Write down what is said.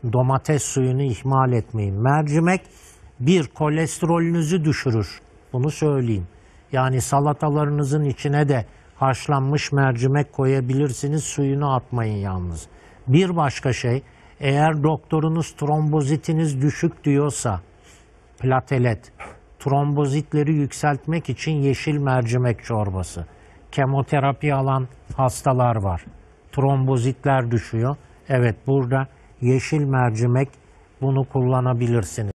Domates suyunu ihmal etmeyin. Mercimek kolesterolünüzü düşürür. Bunu söyleyeyim. Yani salatalarınızın içine de haşlanmış mercimek koyabilirsiniz. Suyunu atmayın yalnız. Bir başka şey, eğer doktorunuz trombozitiniz düşük diyorsa, platelet, trombozitleri yükseltmek için yeşil mercimek çorbası. Kemoterapi alan hastalar var. Trombozitler düşüyor. Evet, burada yeşil mercimek, bunu kullanabilirsiniz.